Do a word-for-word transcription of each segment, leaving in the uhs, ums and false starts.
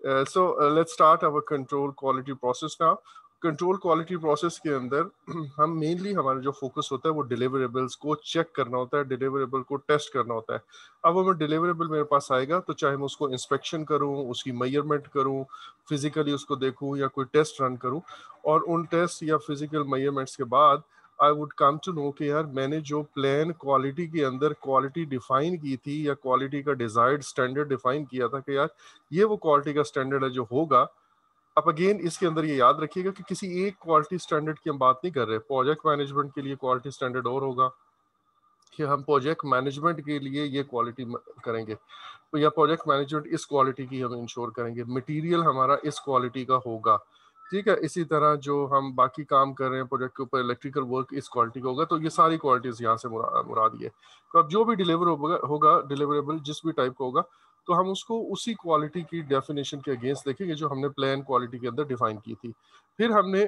So let's start our control quality process now. Control quality process के अंदर हम mainly हमारा जो फोकस होता है वो डिलीवरेबल्स को चेक करना होता है, डिलीवरेबल को टेस्ट करना होता है। अब अगर डिलीवरेबल मेरे पास आएगा तो चाहे मैं उसको इंस्पेक्शन करूं, उसकी मेजरमेंट करूं, फिजिकली उसको देखूं या कोई टेस्ट रन करूं, और उन टेस्ट या फिजिकल मेजरमेंट्स के बाद I would come to know कि यार मैंने जो प्लान क्वालिटी के अंदर क्वालिटी डिफाइन की थी या क्वालिटी का डिजायर्ड स्टैंडर्ड डिफाइन किया था कि यार ये वो क्वालिटी का स्टैंडर्ड है जो होगा। अब अगेन इसके अंदर ये याद रखिएगा कि किसी एक क्वालिटी स्टैंडर्ड की हम बात नहीं कर रहे। प्रोजेक्ट मैनेजमेंट के लिए क्वालिटी स्टैंडर्ड और होगा कि हम प्रोजेक्ट मैनेजमेंट के लिए ये क्वालिटी करेंगे, तो या प्रोजेक्ट मैनेजमेंट इस क्वालिटी की हम इंश्योर करेंगे, मटेरियल हमारा इस क्वालिटी का होगा। ठीक है, इसी तरह जो हम बाकी काम कर रहे हैं प्रोजेक्ट के ऊपर, इलेक्ट्रिकल वर्क इस क्वालिटी का होगा। तो ये सारी क्वालिटीज यहाँ से मुरा, मुराद ये। तो अब जो भी डिलीवर होगा होगा डिलीवरेबल जिस भी टाइप का होगा, तो हम उसको उसी क्वालिटी की डेफिनेशन के अगेंस्ट देखेंगे जो हमने प्लान क्वालिटी के अंदर डिफाइन की थी। फिर हमने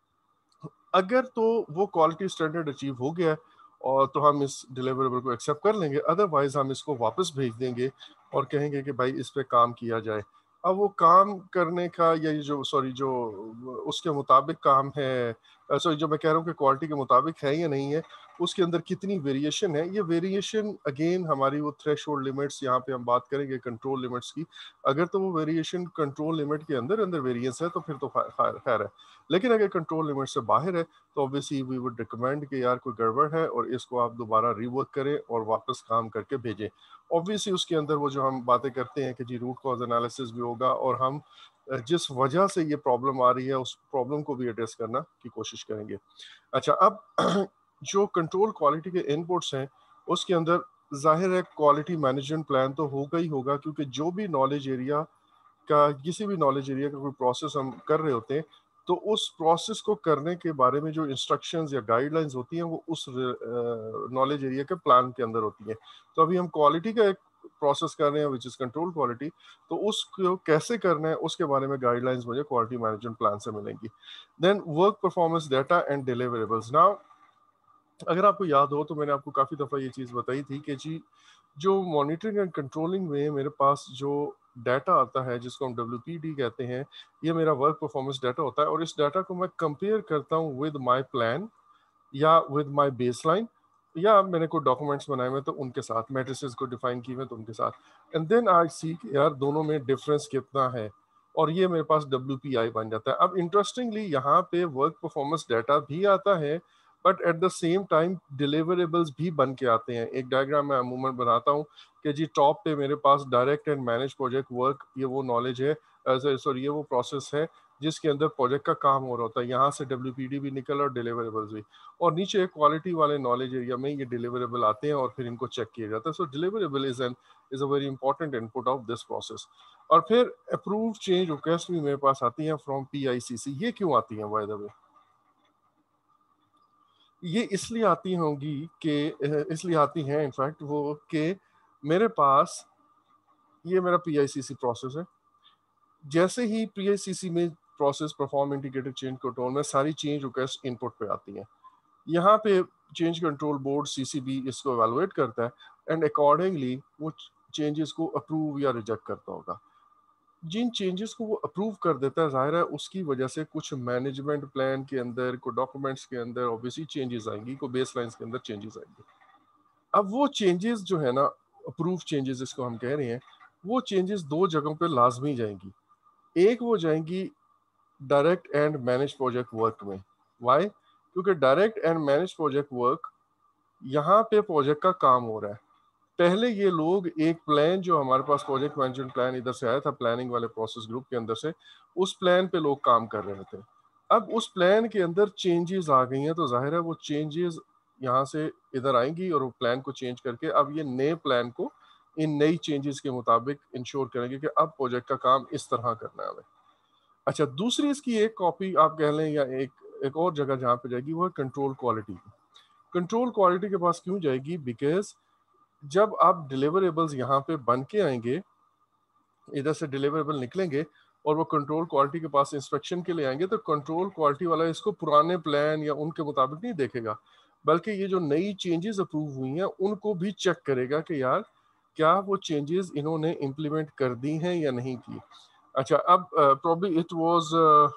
अगर तो वो क्वालिटी स्टैंडर्ड अचीव हो गया है और तो हम इस डिलीवरेबल को एक्सेप्ट कर लेंगे, अदरवाइज हम इसको वापस भेज देंगे और कहेंगे कि भाई इस पे काम किया जाए। अब वो काम करने का या ये जो सॉरी जो उसके मुताबिक काम है, सॉरी जो मैं कह रहा हूँ कि क्वालिटी के मुताबिक है या नहीं है, उसके अंदर कितनी वेरिएशन है, ये वेरिएशन अगेन हमारी वो थ्रेशोल्ड लिमिट्स, यहाँ पे हम बात करेंगे कंट्रोल लिमिट्स की। अगर तो वो वेरिएशन कंट्रोल लिमिट के अंदर अंदर वेरिएंस है तो फिर तो खैर है, लेकिन अगर कंट्रोल लिमिट से बाहर है तो ऑब्वियसली वी वुड रिकमेंड कि यार कोई गड़बड़ है और इसको आप दोबारा रीवर्क करें और वापस काम करके भेजें। ऑब्वियसली उसके अंदर वो जो हम बातें करते हैं कि जी रूट कॉज एनालिसिस भी होगा और हम जिस वजह से ये प्रॉब्लम आ रही है उस प्रॉब्लम को भी एड्रेस करना की कोशिश करेंगे। अच्छा, अब जो कंट्रोल क्वालिटी के इनपुट्स हैं उसके अंदर जाहिर है क्वालिटी मैनेजमेंट प्लान तो होगा ही होगा, क्योंकि जो भी नॉलेज एरिया का किसी भी नॉलेज एरिया का कोई प्रोसेस हम कर रहे होते हैं तो उस प्रोसेस को करने के बारे में जो इंस्ट्रक्शंस या गाइडलाइंस होती हैं वो उस नॉलेज एरिया के प्लान के अंदर होती हैं। तो अभी हम क्वालिटी का एक प्रोसेस कर रहे हैं विच इज कंट्रोल क्वालिटी, तो उसको कैसे करना है उसके बारे में गाइडलाइंस मुझे क्वालिटी मैनेजमेंट प्लान से मिलेंगी। Then work performance data and deliverables. Now अगर आपको याद हो तो मैंने आपको काफ़ी दफ़ा ये चीज़ बताई थी कि जी जो मॉनिटरिंग एंड कंट्रोलिंग में मेरे पास जो डाटा आता है जिसको हम डब्ल्यू पी डी कहते हैं, ये मेरा वर्क परफॉर्मेंस डाटा होता है और इस डाटा को मैं कंपेयर करता हूँ विद माय प्लान या विद माय बेसलाइन, या मैंने कोई डॉक्यूमेंट्स बनाए हुए तो उनके साथ, मैट्रिसेस को डिफाइन किए हुए तो उनके साथ, एंड देन आई सी कि यार दोनों में डिफरेंस कितना है और ये मेरे पास डब्ल्यू पी आई बन जाता है। अब इंटरेस्टिंगली यहाँ पे वर्क परफॉर्मेंस डाटा भी आता है but at the same time deliverables भी बन के आते हैं। एक डायग्राम मैं अमूमन बनाता हूँ कि जी टॉप पे मेरे पास direct and manage project work, ये वो नॉलेज है, सॉरी ये वो प्रोसेस है जिसके अंदर प्रोजेक्ट का काम हो रहा होता है, यहाँ से डब्ल्यू पी डी भी निकल और डिलीवरेबल्स भी, और नीचे क्वालिटी वाले नॉलेज एरिया में ये डिलीवरेबल आते हैं और फिर इनको चेक किया जाता है। So deliverable is an is a very important input of this process. और फिर अप्रूव चेंज रिक्वेस्ट भी मेरे पास आती हैं फ्रॉम पी आई सी सी। ये क्यों आती हैं बाय द वे? ये इसलिए आती होंगी कि इसलिए आती हैं इनफैक्ट वो कि मेरे पास ये मेरा P I C C process है। जैसे ही पी आई सी सी में process perform integrated change control में सारी चेंज रिक्वेस्ट इनपुट पे आती हैं। यहाँ पे change control board C C B इसको एवेलुएट करता है एंड अकॉर्डिंगली वो चेंजेस को अप्रूव या रिजेक्ट करता होगा। जिन चेंजेस को वो अप्रूव कर देता है जाहिर है उसकी वजह से कुछ मैनेजमेंट प्लान के अंदर, कुछ डॉक्यूमेंट्स के अंदर ऑब्वियसली चेंजेस आएंगी, कुछ बेस लाइन्स के अंदर चेंजेस आएंगी। अब वो चेंजेस जो है ना, अप्रूव चेंजेस इसको हम कह रहे हैं, वो चेंजेस दो जगहों पे लाजमी जाएंगी। एक वो जाएंगी direct and manage project work में। वाई? क्योंकि direct and manage project work यहाँ पे प्रोजेक्ट का काम हो रहा है। पहले ये लोग एक प्लान जो हमारे पास प्रोजेक्ट मैनेजमेंट प्लान इधर से आया था प्लानिंग वाले प्रोसेस ग्रुप के अंदर से, उस प्लान पे लोग काम कर रहे थे। अब उस प्लान के अंदर चेंजेस आ गई हैं तो जाहिर है वो चेंजेस यहाँ से इधर आएंगी और वो प्लान को चेंज करके अब ये नए प्लान को इन नई चेंजेस के मुताबिक इंश्योर करेंगे कि अब प्रोजेक्ट का काम इस तरह करना है हमें। अच्छा, दूसरी इसकी एक कॉपी आप कह लें या एक एक और जगह जहाँ पे जाएगी वो है कंट्रोल क्वालिटी। कंट्रोल क्वालिटी के पास क्यों जाएगी? बिकॉज जब आप डिलीवरेबल्स यहाँ पे बन के आएंगे, इधर से डिलीवरेबल निकलेंगे और वो कंट्रोल क्वालिटी के पास इंस्पेक्शन के लिए आएंगे, तो कंट्रोल क्वालिटी वाला इसको पुराने प्लान या उनके मुताबिक नहीं देखेगा, बल्कि ये जो नई चेंजेस अप्रूव हुई हैं उनको भी चेक करेगा कि यार क्या वो चेंजेस इन्होंने इम्प्लीमेंट कर दी हैं या नहीं की। अच्छा, अब प्रॉब्ली इट वाज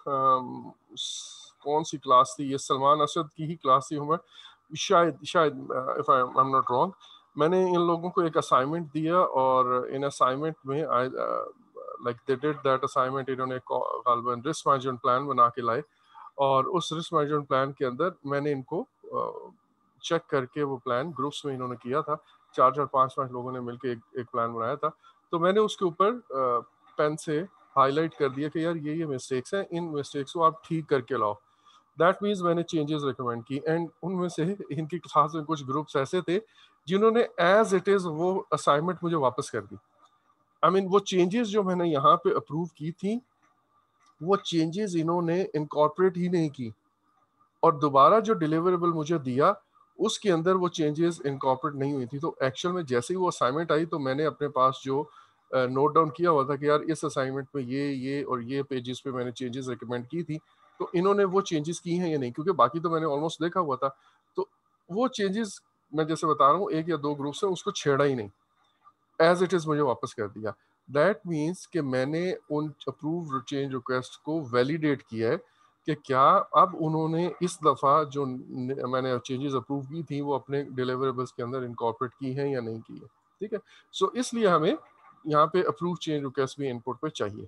कौन सी क्लास थी ये, सलमान असद की ही क्लास थी हमें शायद, शायद if I am not wrong. मैंने इन लोगों को एक असाइनमेंट दिया और इन असाइनमेंट में I like they did that assignment, इन्होंने गालबन रिस्क मैनेजमेंट प्लान बना के लाए और उस रिस्क मैनेजमेंट प्लान के अंदर मैंने इनको चेक करके वो प्लान ग्रुप्स में इन्होंने किया था, चार चार पांच पांच लोगों ने मिलकर एक, एक प्लान बनाया था। तो मैंने उसके ऊपर पेन से हाईलाइट कर दिया कि यार ये ये मिस्टेक्स हैं, इन मिस्टेक्स को आप ठीक करके लाओ। दैट मीन्स मैंने चेंजेस रिकमेंड की एंड उनमें से इनकी क्लास में कुछ ग्रुप्स ऐसे थे जिन्होंने एज इट इज वो असाइनमेंट मुझे वापस कर दी। आई I मीन mean, वो चेंजेस जो मैंने यहाँ पे अप्रूव की थी वो चेंजेस इन्होंने इनकॉर्पोरेट ही नहीं की और दोबारा जो डिलीवरेबल मुझे दिया उसके अंदर वो चेंजेस इनकॉर्पोरेट नहीं हुई थी। तो एक्चुअल में जैसे ही वो असाइनमेंट आई तो मैंने अपने पास जो नोट डाउन किया हुआ था कि यार इस असाइनमेंट में ये ये और ये पेजेस पे मैंने चेंजेस रिकमेंड की थी, तो इन्होंने वो चेंजेस की हैं या नहीं, क्योंकि बाकी तो मैंने ऑलमोस्ट देखा हुआ था। तो वो चेंजेस मैं जैसे बता रहा हूँ एक या दो ग्रुप से उसको छेड़ा ही नहीं, एज इट इज मुझे वापस कर दिया। दैट मीन्स कि मैंने उन अप्रूव चेंज रिक्वेस्ट को वैलिडेट किया है कि क्या अब उन्होंने इस दफ़ा जो मैंने चेंजेस अप्रूव की थी वो अपने डिलीवरेबल्स के अंदर इनकॉर्पोरेट की हैं या नहीं की है। ठीक है, सो so, इसलिए हमें यहाँ पे अप्रूव चेंज रिक्वेस्ट भी इनपुट पे चाहिए।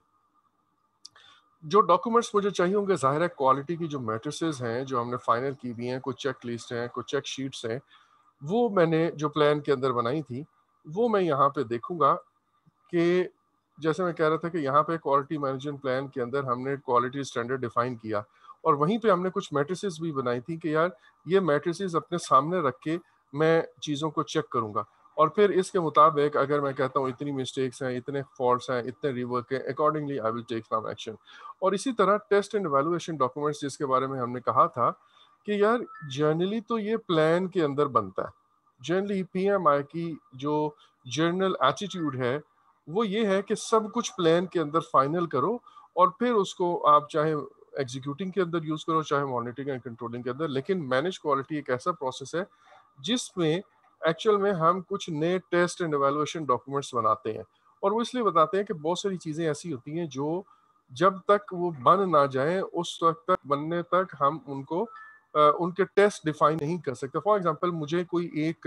जो डॉक्यूमेंट्स मुझे चाहिए होंगे, जाहिर है क्वालिटी की जो मैट्रिसेस हैं जो हमने फाइनल की हुई हैं, कुछ चेक लिस्ट हैं, कुछ चेक शीट्स हैं, वो मैंने जो प्लान के अंदर बनाई थी वो मैं यहाँ पे देखूंगा कि जैसे मैं कह रहा था कि यहाँ पे क्वालिटी मैनेजमेंट प्लान के अंदर हमने क्वालिटी स्टैंडर्ड डिफाइन किया और वहीं पे हमने कुछ मैट्रिसेस भी बनाई थी कि यार ये मैट्रिसेस अपने सामने रख के मैं चीज़ों को चेक करूंगा और फिर इसके मुताबिक अगर मैं कहता हूँ इतनी मिस्टेक्स हैं, इतने फॉल्ट्स हैं, इतने रिवर्क हैं, accordingly I will take some action. और इसी तरह टेस्ट एंड एवेलुएशन डॉक्यूमेंट्स जिसके बारे में हमने कहा था कि यार जनरली तो ये प्लान के अंदर बनता है। जनरली पीएमआई की जो जर्नल एटीट्यूड है वो ये है कि सब कुछ प्लान के अंदर फाइनल करो और फिर उसको आप चाहे एग्जीक्यूटिंग के अंदर यूज करो चाहे मॉनिटरिंग एंड कंट्रोलिंग के अंदर। लेकिन मैनेज क्वालिटी एक ऐसा प्रोसेस है जिसमें एक्चुअल में हम कुछ नए टेस्ट एंड एवेलुएशन डॉक्यूमेंट्स बनाते हैं और वो इसलिए बताते हैं कि बहुत सारी चीजें ऐसी होती हैं जो जब तक वो बन ना जाए उस वक्त तक बनने तक हम उनको अ, उनके टेस्ट डिफाइन नहीं कर सकते। फॉर एग्जांपल मुझे कोई एक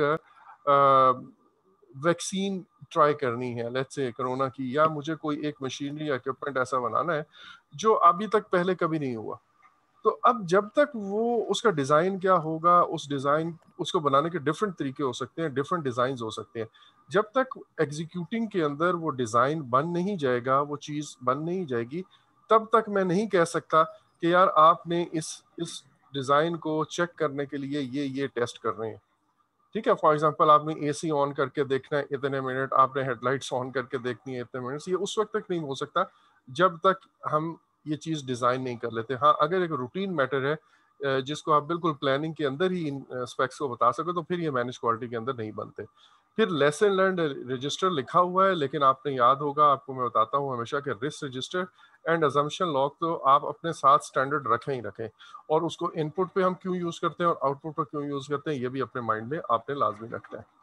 वैक्सीन ट्राई करनी है लेट्स से कोरोना की, या मुझे कोई एक मशीनरी या इक्विपमेंट ऐसा बनाना है जो अभी तक पहले कभी नहीं हुआ, तो अब जब तक वो उसका डिजाइन क्या होगा, उस डिजाइन उसको बनाने के डिफरेंट तरीके हो सकते हैं, डिफरेंट डिजाइन हो सकते हैं, जब तक एग्जीक्यूटिंग के अंदर वो डिजाइन बन नहीं जाएगा, वो चीज बन नहीं जाएगी, तब तक मैं नहीं कह सकता कि यार आपने इस इस डिजाइन को चेक करने के लिए ये ये टेस्ट कर रहे हैं। ठीक है, फॉर एग्जांपल आपने एसी ऑन करके देखना है इतने मिनट, आपने हेडलाइट्स ऑन करके देखनी है इतने मिनट, ये उस वक्त तक नहीं हो सकता जब तक हम ये चीज़ डिज़ाइन नहीं कर लेते। हाँ, अगर एक रूटीन मैटर है अ, जिसको आप बिल्कुल प्लानिंग के अंदर ही इन स्पेक्स को बता सको तो फिर ये मैनेज क्वालिटी के अंदर नहीं बनते। फिर लेसन लर्न रजिस्टर लिखा हुआ है, लेकिन आपने याद होगा, आपको मैं बताता हूँ हमेशा कि risk register and assumption log तो आप अपने साथ स्टैंडर्ड रखें ही रखें और उसको इनपुट पे हम क्यों यूज करते हैं और आउटपुट पे क्यों यूज करते हैं ये भी अपने माइंड में आपने लाजमी रखना है।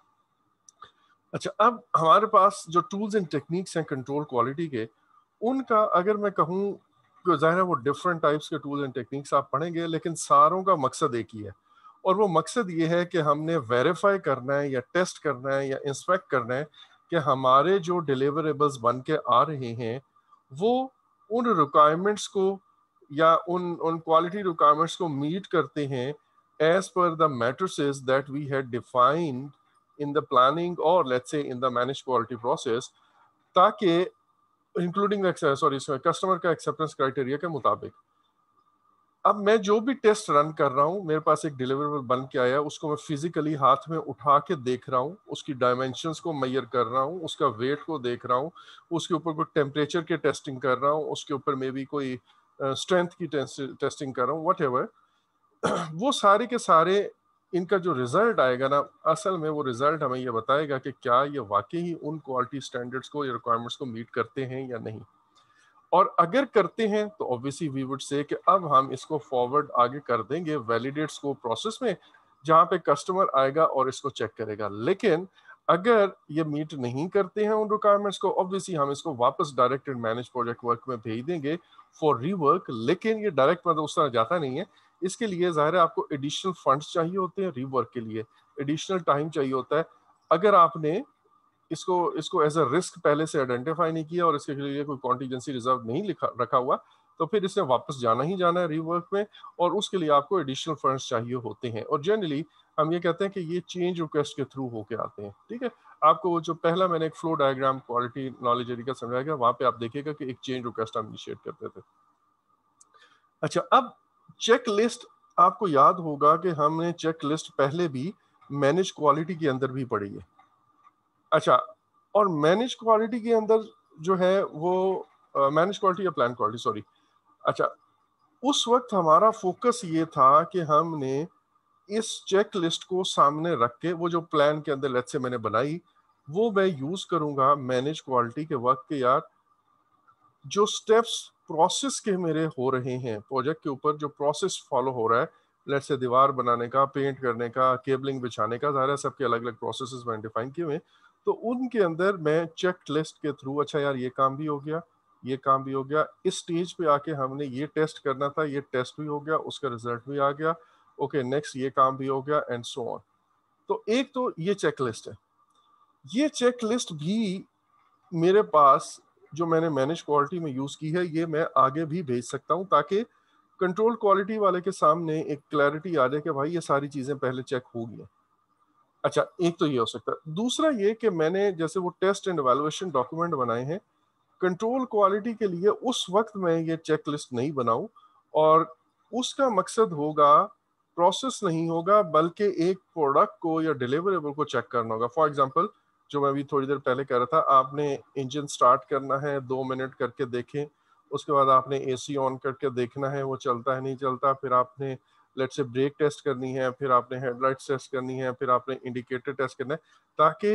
अच्छा, अब हमारे पास जो टूल्स एंड टेक्निक्स हैं कंट्रोल क्वालिटी के, उनका अगर मैं कहूँ तो ज़ाहिर है वो डिफरेंट टाइप्स के टूल्स एंड टेक्निक्स आप पढ़ेंगे, लेकिन सारों का मकसद एक ही है और वो मकसद ये है कि हमने वेरीफाई करना है या टेस्ट करना है या इंस्पेक्ट करना है कि हमारे जो डिलीवरेबल्स बन के आ रहे हैं वो उन रिक्वायरमेंट्स को या उन उन क्वालिटी रिक्वायरमेंट्स को मीट करते हैं as per the matrices that we had defined in the planning or let's say in the managed quality process, ताकि इंक्लूडिंग सॉरी कस्टमर का एक्सेप्टेंस क्राइटेरिया के मुताबिक। अब मैं जो भी टेस्ट रन कर रहा हूँ, मेरे पास एक डिलीवरेबल बन के आया, उसको मैं फिजिकली हाथ में उठा के देख रहा हूँ, उसकी डायमेंशंस को मेजर कर रहा हूँ, उसका वेट को देख रहा हूँ, उसके ऊपर कोई टेम्परेचर की टेस्टिंग कर रहा हूँ, उसके ऊपर मे बी कोई स्ट्रेंथ की टेस्टिंग कर रहा हूँ, वट वो सारे के सारे इनका जो रिजल्ट आएगा ना, असल में वो रिजल्ट हमें ये बताएगा कि क्या ये वाकई ही उन क्वालिटी स्टैंडर्ड्स को या रिक्वायरमेंट्स को मीट करते हैं या नहीं। और अगर करते हैं तो ऑब्वियसली वी वुड से कि अब हम इसको फॉरवर्ड आगे कर देंगे वैलिडेट स्कोप प्रोसेस में, जहां पे कस्टमर आएगा और इसको चेक करेगा। लेकिन अगर ये मीट नहीं करते हैं उन रिक्वायरमेंट्स को, ऑब्वियसली हम इसको वापस direct and manage project work में भेज देंगे फॉर रीवर्क, लेकिन ये डायरेक्ट मतलब उस तरह जाता नहीं है। इसके लिए ज़ाहिर है आपको एडिशनल फंड्स चाहिए होते हैं रीवर्क के लिए, एडिशनल टाइम चाहिए होता है। अगर आपने इसको इसको एज अ रिस्क पहले से आइडेंटिफाई नहीं किया और इसके लिए कोई कॉन्टीजेंसी रिजर्व नहीं लिखा रखा हुआ, तो फिर इसने वापस जाना ही जाना है रीवर्क में, और उसके लिए आपको एडिशनल फंड्स चाहिए होते हैं। और जनरली हम ये कहते हैं कि ये चेंज रिक्वेस्ट के थ्रू होके आते हैं। ठीक है, आपको वो जो पहला मैंने एक flow diagram quality knowledge area का समझाया गया, वहां पे आप देखिएगा कि एक चेंज रिक्वेस्ट हम इनिशिएट करते थे। अच्छा, अब चेक लिस्ट, आपको याद होगा कि हमने चेक लिस्ट पहले भी मैनेज क्वालिटी के अंदर भी पढ़ी है। अच्छा, और मैनेज क्वालिटी के अंदर जो है वो मैनेज क्वालिटी या प्लान क्वालिटी, सॉरी। अच्छा, उस वक्त हमारा फोकस ये था कि हमने इस चेक लिस्ट को सामने रख के, वो जो प्लान के अंदर लेट्स से मैंने बनाई, वो मैं यूज करूंगा मैनेज क्वालिटी के वक्त के, यार जो स्टेप्स प्रोसेस के मेरे हो रहे हैं प्रोजेक्ट के ऊपर, जो प्रोसेस फॉलो हो रहा है, लेट्स से दीवार बनाने का, पेंट करने का, केबलिंग बिछाने का, ज़ाहिर है सबके अलग अलग प्रोसेसेस मैंने डिफाइन किए हुए हैं, तो उनके अंदर मैं चेक लिस्ट के थ्रू, अच्छा यार ये काम भी हो गया, ये काम भी हो गया, इस स्टेज पे आके हमने ये टेस्ट करना था, ये टेस्ट भी हो गया, उसका रिजल्ट भी आ गया, ओके नेक्स्ट ये काम भी हो गया, एंड सो ऑन। तो एक तो ये चेक लिस्ट है। ये चेक लिस्ट भी मेरे पास जो मैंने मैनेज क्वालिटी में यूज की है, ये मैं आगे भी भेज सकता हूं, ताकि कंट्रोल क्वालिटी वाले के सामने एक क्लैरिटी आ जाए कि भाई ये सारी चीजें पहले चेक हो गई हैं। अच्छा, एक तो ये हो सकता है। दूसरा ये कि मैंने जैसे वो टेस्ट एंड एवेलुएशन डॉक्यूमेंट बनाए हैं कंट्रोल क्वालिटी के लिए, उस वक्त मैं ये चेक लिस्ट नहीं बनाऊं, और उसका मकसद होगा प्रोसेस नहीं होगा, बल्कि एक प्रोडक्ट को या डिलीवरेबल को चेक करना होगा। फॉर एग्जांपल, जो मैं अभी थोड़ी देर पहले कह रहा था, आपने इंजन स्टार्ट करना है, दो मिनट करके देखें, उसके बाद आपने एसी ऑन करके देखना है वो चलता है नहीं चलता, फिर आपने लेट्स से ब्रेक टेस्ट करनी है, फिर आपने हेडलाइट्स टेस्ट करनी है, फिर आपने इंडिकेटर टेस्ट करना है, ताकि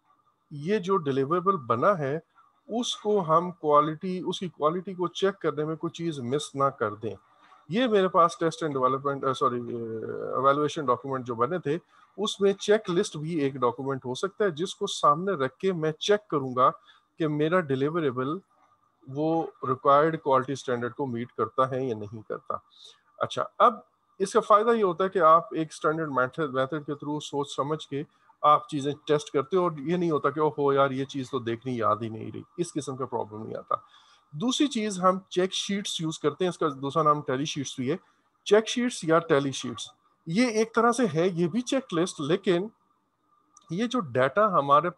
ये जो डिलीवरेबल बना है उसको हम क्वालिटी, उसकी क्वालिटी को चेक करने में कोई चीज़ मिस ना कर दें। ये मेरे पास test and development, sorry evaluation document जो बने थे, उसमें चेक लिस्ट भी एक डॉक्यूमेंट हो सकता है, जिसको सामने रख के मैं चेक करूंगा कि मेरा डिलीवरेबल वो रिक्वायर्ड क्वालिटी स्टैंडर्ड को मीट करता है या नहीं करता। अच्छा, अब इसका फायदा ये होता है कि आप एक स्टैंडर्ड मेथड मेथड के थ्रू सोच समझ के आप चीजें टेस्ट करते हो, और ये नहीं होता कि ओहो यार ये चीज तो देखनी याद ही नहीं रही, इस किस्म का प्रॉब्लम नहीं आता। दूसरी चीज, हम चेक शीट्स यूज करते हैं, इसका दूसरा नाम टैली शीट्स भी है। चेक शीट्स या टैली शीट्स, ये एक तरह से है ये भी चेक लिस्ट, लेकिन ये जो डाटा हमारे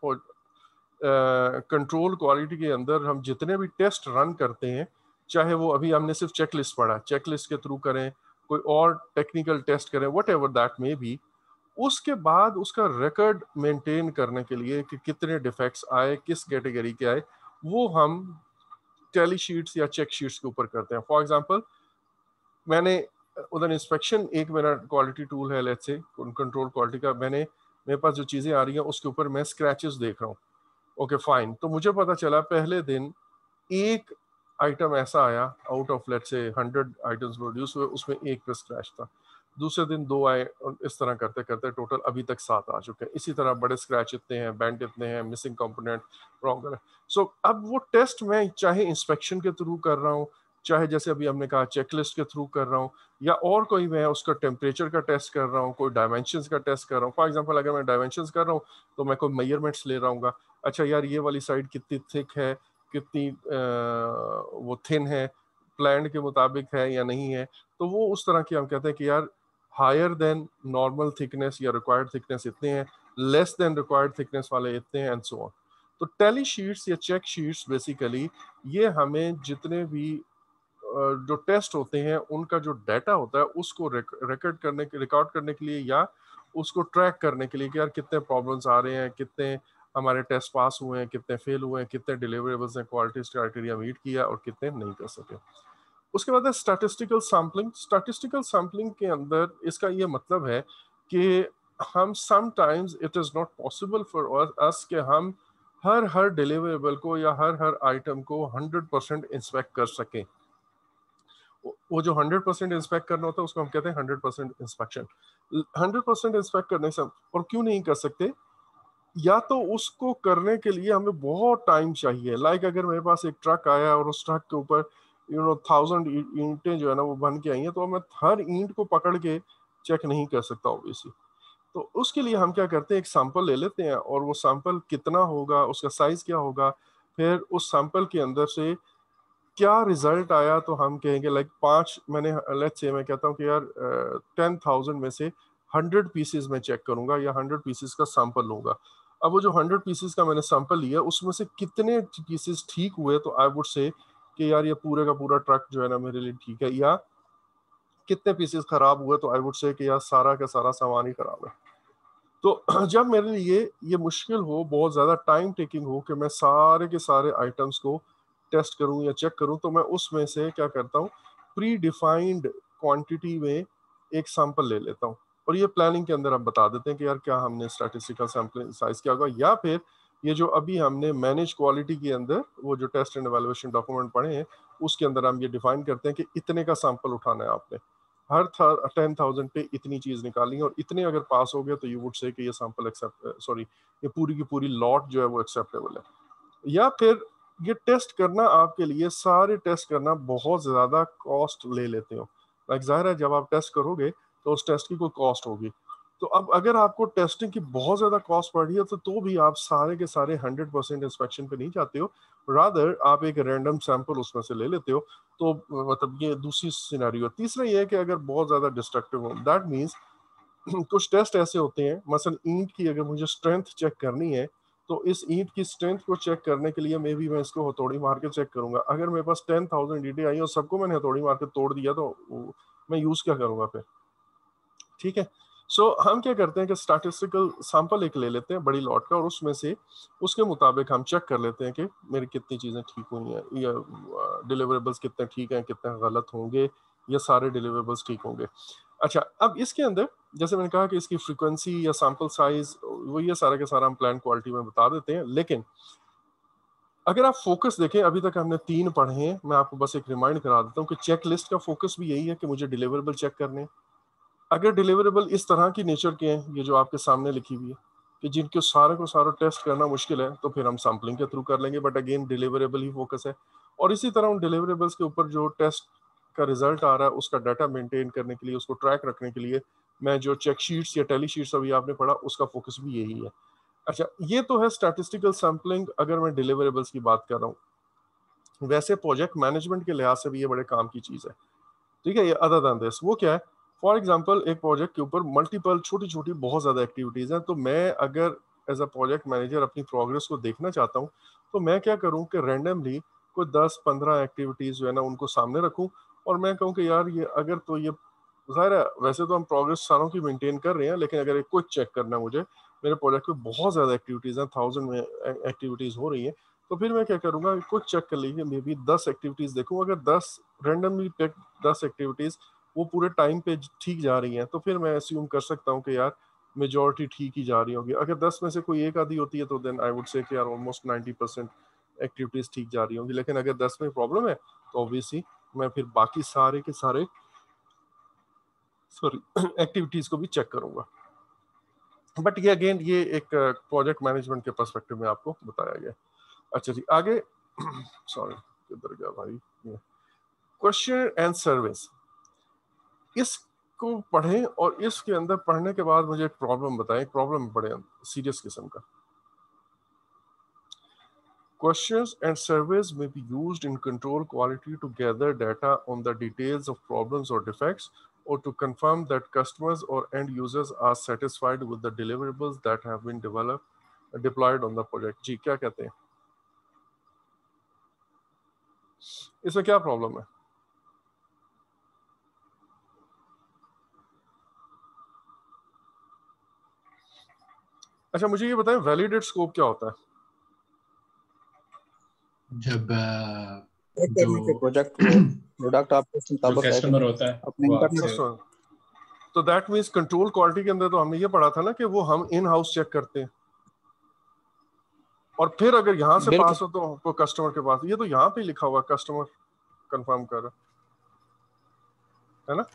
कंट्रोल क्वालिटी के अंदर हम जितने भी टेस्ट रन करते हैं, चाहे वो अभी हमने सिर्फ चेक लिस्ट पढ़ा, चेक लिस्ट के थ्रू करें, कोई और टेक्निकल टेस्ट करें, whatever that may be, उसके बाद उसका रिकॉर्ड मेंटेन करने के लिए कि कितने डिफेक्ट्स आए, किस कैटेगरी के आए, वो हम टैली शीट्स या चेक शीट्स के ऊपर करते हैं। फॉर एग्जांपल, मैंने उधर इंस्पेक्शन, एक मेरा क्वालिटी टूल है लेट्स से कंट्रोल क्वालिटी का, मैंने मेरे पास जो चीज़ें आ रही हैं उसके ऊपर मैं स्क्रैचेस देख रहा हूँ, ओके फाइन, तो मुझे पता चला पहले दिन एक आइटम ऐसा आया आउट ऑफ लेट्स से हंड्रेड आइटम्स प्रोड्यूस हुए, उसमें एक पे स्क्रैच था। दूसरे दिन दो आए, और इस तरह करते करते टोटल अभी तक सात आ चुके हैं। इसी तरह बड़े स्क्रैच इतने हैं, बैंड इतने हैं, मिसिंग कंपोनेंट, रॉन्ग है। सो अब वो टेस्ट मैं चाहे इंस्पेक्शन के थ्रू कर रहा हूँ, चाहे जैसे अभी हमने कहा चेकलिस्ट के थ्रू कर रहा हूँ, या और कोई मैं उसका टेम्परेचर का टेस्ट कर रहा हूँ, कोई डायमेंशंस का टेस्ट कर रहा हूँ। फॉर एग्जांपल, अगर मैं डायमेंशंस कर रहा हूँ तो मैं कोई मेजरमेंट्स ले रहा हूँ, अच्छा यार ये वाली साइड कितनी थिक है, कितनी आ, वो थिन है, प्लान के मुताबिक है या नहीं है, तो वो उस तरह की हम कहते हैं कि यार हायर देन नॉर्मल थिकनेस या रिक्वायर्ड थिकनेस इतने हैं, लेस देन रिक्वायर्ड थिकनेस वाले इतने हैं, एंड सो ऑन। तो टैली शीट्स या चेक शीट्स बेसिकली ये हमें जितने भी जो टेस्ट होते हैं उनका जो डाटा होता है उसको रिकॉर्ड करने के रिकॉर्ड करने के लिए, या उसको ट्रैक करने के लिए कि यार कितने प्रॉब्लम्स आ रहे हैं, कितने हमारे टेस्ट पास हुए हैं, कितने फेल हुए हैं, कितने डिलीवरेबल्स ने क्वालिटी क्राइटेरिया मीट किया और कितने नहीं कर सके। उसके बाद है स्टैटिस्टिकल सैम्पलिंग। स्टैटिस्टिकल सैम्पलिंग के अंदर इसका ये मतलब है कि हम sometimes it is not possible for us कि हम हर हर डिलीवरेबल को या हर हर आइटम को हंड्रेड परसेंट इंस्पेक्ट कर सकें। वो जो हंड्रेड परसेंट इंस्पेक्ट करना होता है उसको हम कहते हैं hundred percent inspection. Hundred percent inspect करने से, और क्यों नहीं कर सकते, या तो उसको करने के लिए हमें बहुत टाइम चाहिए, लाइक अगर मेरे पास एक ट्रक आया और उस ट्रक के ऊपर यू नो थाउजेंड ईंटें जो है ना वो बन के आई हैं, तो मैं हर ईंट को पकड़ के चेक नहीं कर सकता ऑब्वियसली। तो उसके लिए हम क्या करते हैं, एक सैंपल ले लेते हैं और वो सैंपल कितना होगा, उसका साइज क्या होगा, फिर उस सैंपल के अंदर से क्या रिजल्ट आया तो हम कहेंगे लाइक पांच, मैंने लेट्स से मैं कहता हूँ कि यार टेन थाउजेंड में से हंड्रेड पीसेस में चेक करूंगा या हंड्रेड पीसेस का सैंपल लूंगा। अब वो जो हंड्रेड पीसेस का मैंने सैंपल लिया उसमें से कितने पीसेस ठीक हुए तो आई वुड से कि यार ये पूरे का पूरा ट्रक जो है ना मेरे लिए ठीक है, या कितने पीसेस खराब हुए तो आई वुड से कि यार सारा का सारा सामान ही खराब है। तो जब मेरे लिए ये मुश्किल हो, बहुत ज़्यादा टाइम टेकिंग हो कि मैं सारे के सारे आइटम्स को टेस्ट करूं या चेक करूं, तो मैं उसमें से क्या करता हूं, प्री डिफाइंड क्वांटिटी में एक सैंपल ले लेता हूं। और ये प्लानिंग के अंदर आप बता देते हैं कि यार क्या हमने स्टैटिस्टिकल सैंपल साइज क्या होगा, या फिर ये जो अभी हमने मैनेज क्वालिटी के अंदर वो जो टेस्ट एंड एवेलुएशन डॉक्यूमेंट पढ़े हैं उसके अंदर हम ये डिफाइन करते हैं कि इतने का सैंपल उठाना है आपने, हर टेन थाउजेंड पे इतनी चीज निकालनी है, और इतने अगर पास हो गए तो यू वुड से कि ये सैंपल एक्सेप्ट, सॉरी ये पूरी की पूरी लॉट जो है वो एक्सेप्टेबल है। या फिर ये टेस्ट करना आपके लिए, सारे टेस्ट करना बहुत ज्यादा कॉस्ट ले लेते हो, लाइक जाहिर है जब आप टेस्ट करोगे तो उस टेस्ट की कोई कॉस्ट होगी। तो अब अगर आपको टेस्टिंग की बहुत ज्यादा कॉस्ट पड़ रही है तो तो भी आप सारे के सारे हंड्रेड परसेंट इंस्पेक्शन पे नहीं जाते हो, रादर आप एक रैंडम सैंपल उसमें से ले लेते हो। तो मतलब ये दूसरी सिनेरियो। तीसरा ये है कि अगर बहुत ज्यादा डिस्ट्रक्टिव हो, दैट मीन्स कुछ टेस्ट ऐसे होते हैं, मसलन ईंट की अगर मुझे स्ट्रेंथ चेक करनी है तो इस ईंट की स्ट्रेंथ को चेक करने के लिए मे बी मैं इसको हथौड़ी मार के चेक करूंगा। अगर मेरे पास टेन थाउजेंड ईंटें आई और सबको मैंने हथौड़ी मार के तोड़ दिया तो मैं यूज क्या करूंगा फिर? ठीक है। सो so, हम क्या करते हैं कि स्टैटिस्टिकल सैंपल एक ले लेते हैं बड़ी लॉट का, और उसमें से उसके मुताबिक हम चेक कर लेते हैं कि मेरी कितनी चीज़ें ठीक हुई हैं, या डिलीवरेबल्स कितने ठीक हैं, कितने गलत होंगे, या सारे डिलीवरेबल्स ठीक होंगे। अच्छा, अब इसके अंदर जैसे मैंने कहा कि इसकी फ्रीक्वेंसी या सैंपल साइज वो ये सारा के सारा हम प्लान क्वालिटी में बता देते हैं। लेकिन अगर आप फोकस देखें, अभी तक हमने तीन पढ़े हैं, मैं आपको बस एक रिमाइंड करा देता हूँ कि चेक लिस्ट का फोकस भी यही है कि मुझे डिलीवरेबल चेक करने। अगर डिलीवरेबल इस तरह की नेचर के हैं, ये जो आपके सामने लिखी हुई है कि जिनके सारे को सारा टेस्ट करना मुश्किल है, तो फिर हम सैम्पलिंग के थ्रू कर लेंगे, बट अगेन डिलीवरेबल ही फोकस है। और इसी तरह उन डिलीवरेबल्स के ऊपर जो टेस्ट का रिजल्ट आ रहा है उसका डाटा मेंटेन करने के लिए, उसको ट्रैक रखने के लिए मैं जो चेक शीट्स या टेली शीट्स अभी आपने पढ़ा उसका फोकस भी यही है। अच्छा, ये तो है स्टैटिस्टिकल सैम्पलिंग अगर मैं डिलीवरेबल्स की बात कर रहा हूँ। वैसे प्रोजेक्ट मैनेजमेंट के लिहाज से भी ये बड़े काम की चीज़ है। ठीक है, ये अदर देन दिस वो क्या है, फॉर एग्जांपल एक प्रोजेक्ट के ऊपर मल्टीपल छोटी छोटी बहुत ज़्यादा एक्टिविटीज़ हैं, तो मैं अगर एज अ प्रोजेक्ट मैनेजर अपनी प्रोग्रेस को देखना चाहता हूँ तो मैं क्या करूँ कि रैंडमली कोई दस पंद्रह एक्टिविटीज़ जो है ना उनको सामने रखूँ, और मैं कहूँ कि यार ये अगर तो ये ज़ाहिर है वैसे तो हम प्रोग्रेस सारों की मेंटेन कर रहे हैं, लेकिन अगर एक क्विक चेक करना है मुझे, मेरे प्रोजेक्ट में बहुत ज़्यादा एक्टिविटीज़ हैं, थाउजेंड में एक्टिविटीज़ हो रही हैं, तो फिर मैं क्या करूँगा, क्विक चेक कर लीजिए, मे बी दस एक्टिविटीज़ देखूँ, अगर दस रैंडमली पिक दस एक्टिविटीज़ वो पूरे टाइम पे ठीक जा रही हैं, तो फिर मैं अस्यूम कर सकता हूँ कि यार मेजॉरिटी ठीक ही जा रही होगी। अगर दस में से कोई एक आधी होती है तो देन आई वुड से कि यार ऑलमोस्ट नाइन्टी परसेंट एक्टिविटीज़ ठीक जा रही होंगी। लेकिन अगर दस में प्रॉब्लम है तो ऑब्वियसली मैं फिर बाकी सारे के सारे सॉरी एक्टिविटीज़ को भी चेक करूंगा। बट ये अगेन ये एक प्रोजेक्ट मैनेजमेंट के पर्सपेक्टिव में आपको बताया गया। अच्छा जी, आगे सॉरी किधर गया भाई, क्वेश्चन एंड सर्विस, इसको पढ़ें और इसके अंदर पढ़ने के बाद मुझे एक प्रॉब्लम बताएं, प्रॉब्लम बड़े सीरियस किस्म का। Questions and surveys may be used in control quality to gather data on the details of problems or defects, or to confirm that customers or end users are satisfied with the deliverables that have been developed deployed on the project। जी क्या कहते हैं, इसमें क्या problem है? अच्छा मुझे ये बताएं, वैलिडेट स्कोप क्या होता है? जब अ, चेक करने के जो प्रोजेक्ट को प्रोडक्ट आपके जो मुताबिक है कि कस्टमर नहीं, होता है अपने वो इंटरनेट आपसे तो दैट मीन्स कंट्रोल क्वालिटी के अंदर तो हमने ये पढ़ा था ना कि वो हम इन हाउस चेक करते हैं, और फिर अगर यहाँ से बिल्कुल पास हो तो, तो कस्टमर के पास, ये तो यहाँ पे लिखा हुआ कस्टमर कंफर्म कर रहा है ना,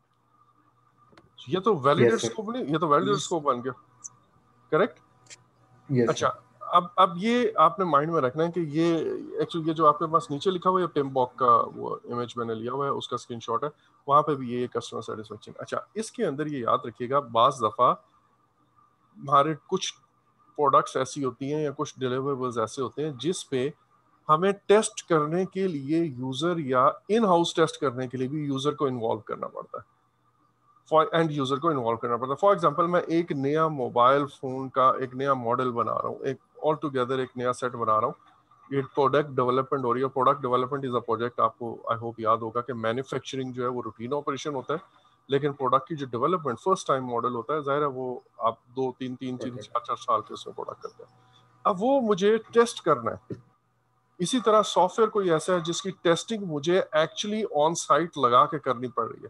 ये तो वैलिडेट यस सर। स्कोप नहीं, ये तो वैलिडेट स्कोप बन गया, करेक्ट? Yes, अच्छा, sir. अब अब ये आपने माइंड में रखना है कि ये एक्चुअली ये जो आपके पास नीचे लिखा हुआ है पिमबॉक का वो इमेज मैंने लिया हुआ है, उसका स्क्रीनशॉट है, वहाँ पे भी ये कस्टमर सेटिस्फेक्शन। अच्छा, इसके अंदर ये याद रखिएगा, बाज दफ़ा हमारे कुछ प्रोडक्ट्स ऐसी होती हैं या कुछ डिलीवरेबल्स ऐसे होते हैं जिस पे हमें टेस्ट करने के लिए यूज़र या इन हाउस टेस्ट करने के लिए भी यूज़र को इन्वॉल्व करना पड़ता है, फॉर एंड यूज़र को इन्वॉल्व करना पड़ता है। फॉर एग्जांपल, मैं एक नया मोबाइल फ़ोन का एक नया मॉडल बना रहा हूँ, एक ऑल टुगेदर एक नया सेट बना रहा हूँ, ये प्रोडक्ट डेवलपमेंट हो रही है। Product development is a project, आपको आई होप याद होगा कि मैन्युफैक्चरिंग जो है वो रूटीन ऑपरेशन होता है, लेकिन प्रोडक्ट की जो डेवलपमेंट फर्स्ट टाइम मॉडल होता है, जाहिर है वो आप दो तीन तीन तीन Okay. चार चार साल के उसमें प्रोडक्ट करते हैं। अब वो मुझे टेस्ट करना है। इसी तरह सॉफ्टवेयर कोई ऐसा है जिसकी टेस्टिंग मुझे एक्चुअली ऑन साइट लगा के करनी पड़ रही है।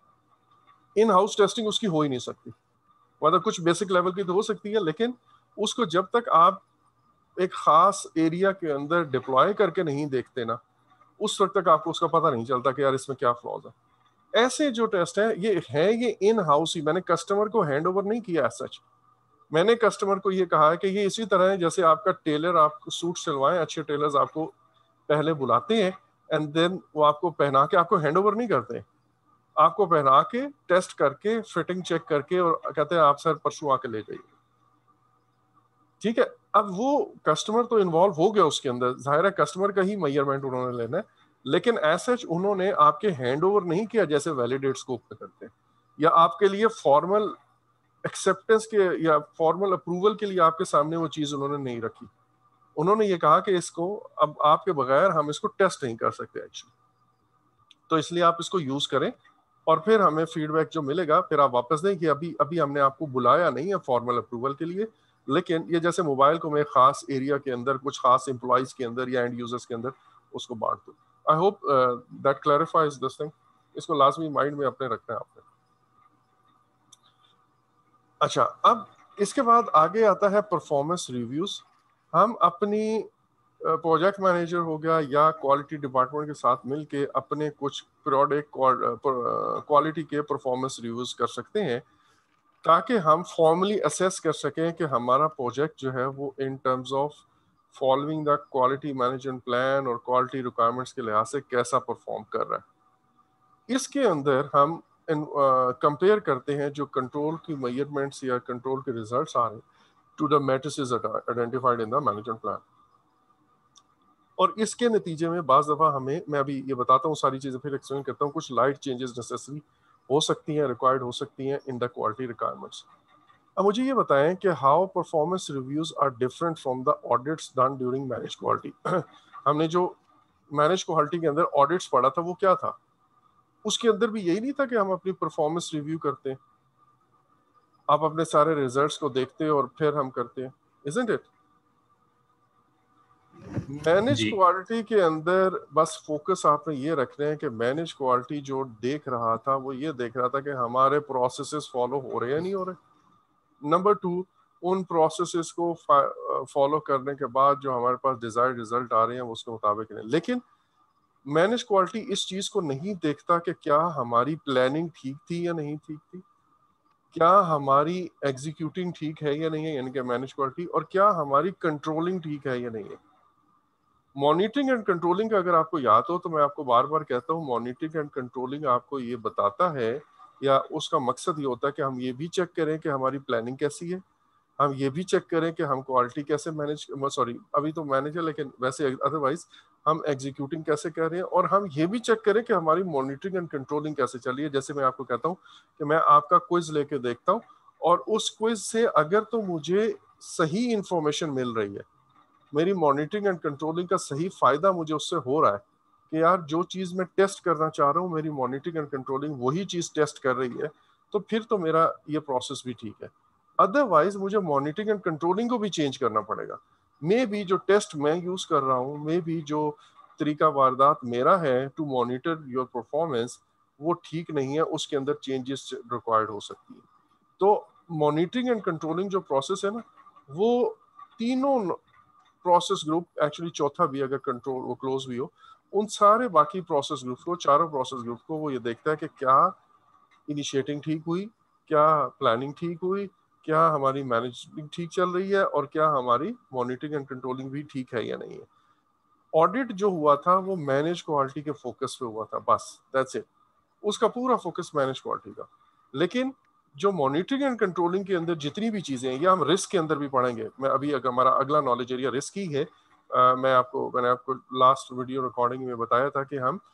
इन हाउस टेस्टिंग उसकी हो ही नहीं सकती, मतलब कुछ बेसिक लेवल की तो हो सकती है, लेकिन उसको जब तक आप एक खास एरिया के अंदर डिप्लॉय करके नहीं देखते ना, उस वक्त तक आपको उसका पता नहीं चलता कि यार इसमें क्या फ्लॉज है। ऐसे जो टेस्ट है ये है ये इन हाउस ही, मैंने कस्टमर को हैंड ओवर नहीं किया सच। मैंने कस्टमर को ये कहा है कि ये इसी तरह है जैसे आपका टेलर आपको सूट सिलवाएं, अच्छे टेलर्स आपको पहले बुलाते हैं एंड देन वो आपको पहना के आपको हैंड ओवर नहीं करते, आपको पहना के टेस्ट करके फिटिंग चेक करके और कहते हैं आप सर परसों आके ले जाइए। ठीक है, अब वो कस्टमर तो इन्वॉल्व हो गया उसके अंदर, जाहिर है कस्टमर का ही मेजरमेंट उन्होंने लेना है, लेकिन ऐसे उन्होंने आपके हैंड ओवर नहीं किया जैसे वैलिडेट स्कोप पे करते हैं, या आपके लिए फॉर्मल एक्सेप्टेंस के या फॉर्मल अप्रूवल के लिए आपके सामने वो चीज उन्होंने नहीं रखी। उन्होंने ये कहा कि इसको अब आपके बगैर हम इसको टेस्ट नहीं कर सकते एक्चुअली, तो इसलिए आप इसको यूज करें और फिर हमें फीडबैक जो मिलेगा फिर आप वापस दें कि अभी अभी हमने आपको बुलाया नहीं है फॉर्मल अप्रूवल के लिए, लेकिन ये जैसे मोबाइल को मैं खास एरिया के अंदर कुछ खास एम्प्लॉइज के अंदर या एंड यूजर्स के अंदर उसको बांट दूं। I hope that clarifies this thing, इसको लाजमी माइंड में अपने रखना है आपने। अच्छा, अब इसके बाद आगे आता है परफॉर्मेंस रिव्यूज। हम अपनी प्रोजेक्ट मैनेजर हो गया या क्वालिटी डिपार्टमेंट के साथ मिलके अपने कुछ प्रोडक्ट क्वालिटी के परफॉर्मेंस रिव्यूज कर सकते हैं, ताकि हम फॉर्मली असेस कर सकें कि हमारा प्रोजेक्ट जो है वो in terms of following the quality management plan और क्वालिटी रिक्वायरमेंट्स के लिहाज से कैसा परफॉर्म कर रहा है। इसके अंदर हम कंपेयर uh, करते हैं जो कंट्रोल की मेजरमेंट्स या कंट्रोल के रिजल्ट्स आ रहे हैं to the matrices identified in the management plan, और इसके नतीजे में बाज़ दफ़ा हमें, मैं अभी ये बताता हूँ सारी चीज़ें फिर एक्सप्लेन करता हूँ, कुछ लाइट चेंजेस नेसेसरी हो सकती हैं, रिक्वायर्ड हो सकती हैं इन द क्वालिटी रिक्वायरमेंट्स। अब मुझे ये बताएं कि how performance reviews are different from the audits done during manage quality. हमने जो मैनेज क्वालिटी के अंदर ऑडिट्स पढ़ा था वो क्या था, उसके अंदर भी यही नहीं था कि हम अपनी परफॉर्मेंस रिव्यू करते हैं, आप अपने सारे रिजल्ट्स को देखते हैं और फिर हम करते हैं, इजंट इट? मैनेज जी क्वालिटी के अंदर बस फोकस आपने ये रखना है कि मैनेज क्वालिटी जो देख रहा था वो ये देख रहा था कि हमारे प्रोसेसेस फॉलो हो रहे हैं नहीं हो रहे। नंबर टू, उन प्रोसेसेस को फॉलो करने के बाद जो हमारे पास डिजायर्ड रिजल्ट आ रहे हैं वो उसके मुताबिक नहीं। लेकिन मैनेज क्वालिटी इस चीज को नहीं देखता कि क्या हमारी प्लानिंग ठीक थी या नहीं ठीक थी, क्या हमारी एग्जीक्यूटिंग ठीक है या नहीं है, यानी कि मैनेज क्वालिटी, और क्या हमारी कंट्रोलिंग ठीक है या नहीं है। मॉनिटरिंग एंड कंट्रोलिंग का अगर आपको याद हो तो मैं आपको बार बार कहता हूँ, मॉनिटरिंग एंड कंट्रोलिंग आपको ये बताता है या उसका मकसद ये होता है कि हम ये भी चेक करें कि हमारी प्लानिंग कैसी है, हम ये भी चेक करें कि हम क्वालिटी कैसे मैनेज, सॉरी अभी तो मैनेज है लेकिन वैसे अदरवाइज हम एग्जीक्यूटिंग कैसे कर रहे हैं, और हम ये भी चेक करें कि हमारी मॉनिटरिंग एंड कंट्रोलिंग कैसे चल रही है। जैसे मैं आपको कहता हूँ कि मैं आपका क्विज लेके देखता हूँ और उस क्विज से अगर तो मुझे सही इंफॉर्मेशन मिल रही है, मेरी मॉनिटरिंग एंड कंट्रोलिंग का सही फायदा मुझे उससे हो रहा है कि यार जो चीज मैं टेस्ट करना चाह रहा हूँ मेरी मॉनिटरिंग एंड कंट्रोलिंग वही चीज टेस्ट कर रही है, तो फिर तो मेरा ये प्रोसेस भी ठीक है। अदरवाइज मुझे मॉनिटरिंग एंड कंट्रोलिंग को भी चेंज करना पड़ेगा। मे बी जो टेस्ट मैं यूज कर रहा हूँ, मे बी जो तरीका वारदात मेरा है टू मॉनिटर योर परफॉर्मेंस वो ठीक नहीं है, उसके अंदर चेंजेस रिक्वायर्ड हो सकती है। तो मॉनिटरिंग एंड कंट्रोलिंग जो प्रोसेस है ना, वो तीनों प्रोसेस ग्रुप, एक्चुअली चौथा भी अगर कंट्रोल वो क्लोज भी हो, उन सारे बाकी प्रोसेस ग्रुप को, चारों प्रोसेस ग्रुप को वो ये देखता है कि क्या इनिशिएटिंग ठीक हुई, क्या प्लानिंग ठीक हुई, क्या हमारी मैनेजमेंट ठीक चल रही है और क्या हमारी मॉनिटरिंग एंड कंट्रोलिंग भी ठीक है या नहीं है। ऑडिट जो हुआ था वो मैनेज क्वालिटी के फोकस पे हुआ था, बस दैट्स इट, उसका पूरा फोकस मैनेज क्वालिटी का। लेकिन जो मॉनिटरिंग एंड कंट्रोलिंग के अंदर जितनी भी चीजें हैं, या हम रिस्क के अंदर भी पढ़ेंगे, मैं अभी अगर हमारा अगला नॉलेज एरिया रिस्क ही है, आ, मैं आपको मैंने आपको लास्ट वीडियो रिकॉर्डिंग में बताया था कि हम